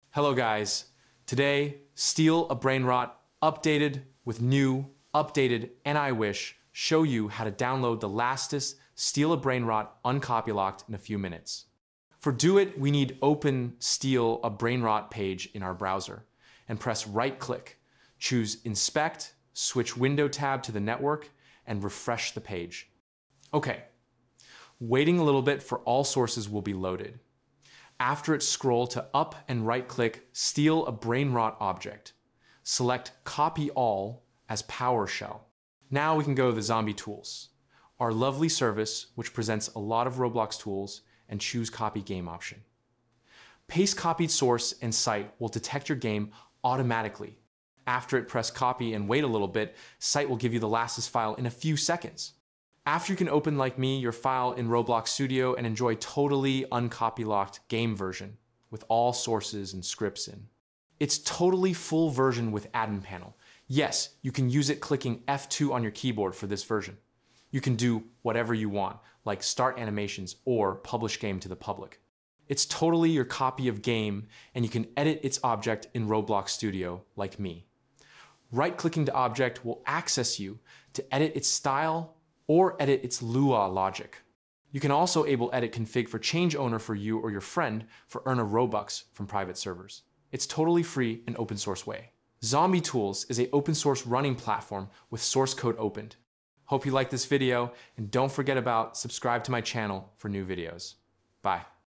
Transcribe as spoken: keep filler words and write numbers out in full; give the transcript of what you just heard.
Hello guys, today Steal a Brainrot updated with new, updated, and I wish show you how to download the latest Steal a Brainrot Uncopylocked in a few minutes. For do it, we need open Steal a Brainrot page in our browser and press right click, choose Inspect, switch window tab to the network, and refresh the page. Okay, waiting a little bit for all sources will be loaded. After it, scroll to up and right click Steal a Brainrot object. Select Copy All as PowerShell. Now we can go to the Zombie Tools, our lovely service which presents a lot of Roblox tools, and choose Copy Game option. Paste copied source and site will detect your game automatically. After it, press copy and wait a little bit, site will give you the latest file in a few seconds. After, you can open, like me, your file in Roblox Studio and enjoy totally uncopylocked game version with all sources and scripts in. It's totally full version with admin panel. Yes, you can use it clicking F two on your keyboard for this version. You can do whatever you want, like start animations or publish game to the public. It's totally your copy of game, and you can edit its object in Roblox Studio, like me. Right-clicking to object will access you to edit its style or edit its Lua logic. You can also able edit config for change owner for you or your friend for earn a Robux from private servers. It's totally free and open source way. Zombie Tools is an open source running platform with source code opened. Hope you like this video, and don't forget about subscribe to my channel for new videos. Bye.